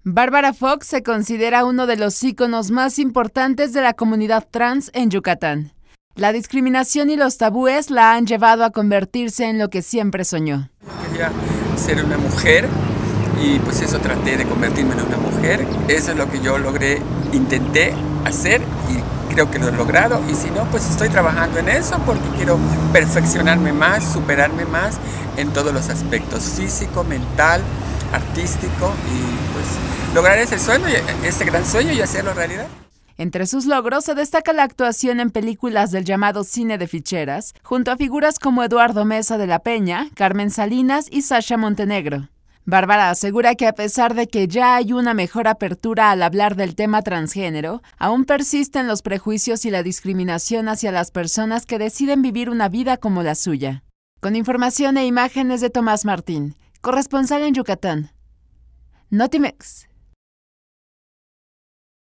Bárbara Fox se considera uno de los íconos más importantes de la comunidad trans en Yucatán. La discriminación y los tabúes la han llevado a convertirse en lo que siempre soñó. Quería ser una mujer y pues eso traté de convertirme en una mujer. Eso es lo que yo intenté hacer y creo que lo he logrado. Y si no, pues estoy trabajando en eso porque quiero perfeccionarme más, superarme más en todos los aspectos, físico, mental, artístico y pues lograr ese sueño, ese gran sueño y hacerlo realidad. Entre sus logros se destaca la actuación en películas del llamado cine de ficheras, junto a figuras como Eduardo Mesa de la Peña, Carmen Salinas y Sasha Montenegro. Bárbara asegura que a pesar de que ya hay una mejor apertura al hablar del tema transgénero, aún persisten los prejuicios y la discriminación hacia las personas que deciden vivir una vida como la suya. Con información e imágenes de Tomás Martín, corresponsal en Yucatán. Notimex.